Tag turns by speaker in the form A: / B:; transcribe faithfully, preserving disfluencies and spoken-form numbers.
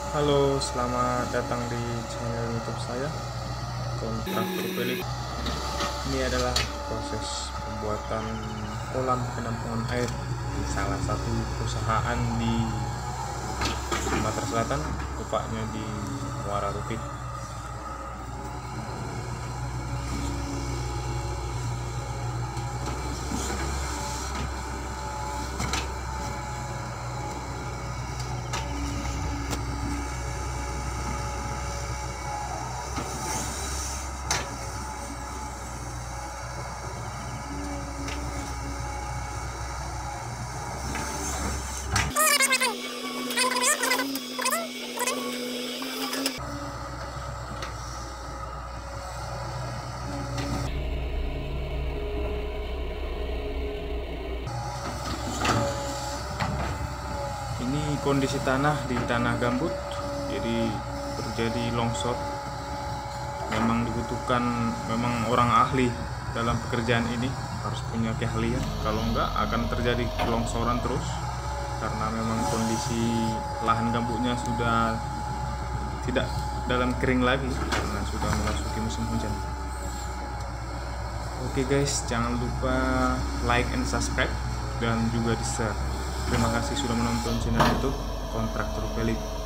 A: Halo, selamat datang di channel YouTube saya, Kontraktor Pelik. Ini adalah proses pembuatan kolam penampungan air di salah satu perusahaan di Sumatera Selatan, tepatnya di Muara Rupit. Ini kondisi tanah di tanah gambut, jadi terjadi longsor. Memang dibutuhkan memang orang ahli dalam pekerjaan ini, harus punya keahlian. Kalau enggak akan terjadi longsoran terus, karena memang kondisi lahan gambutnya sudah tidak dalam kering lagi karena sudah memasuki musim hujan. Oke guys, jangan lupa like and subscribe dan juga di share. Terima kasih sudah menonton channel YouTube Kontraktor Pelik.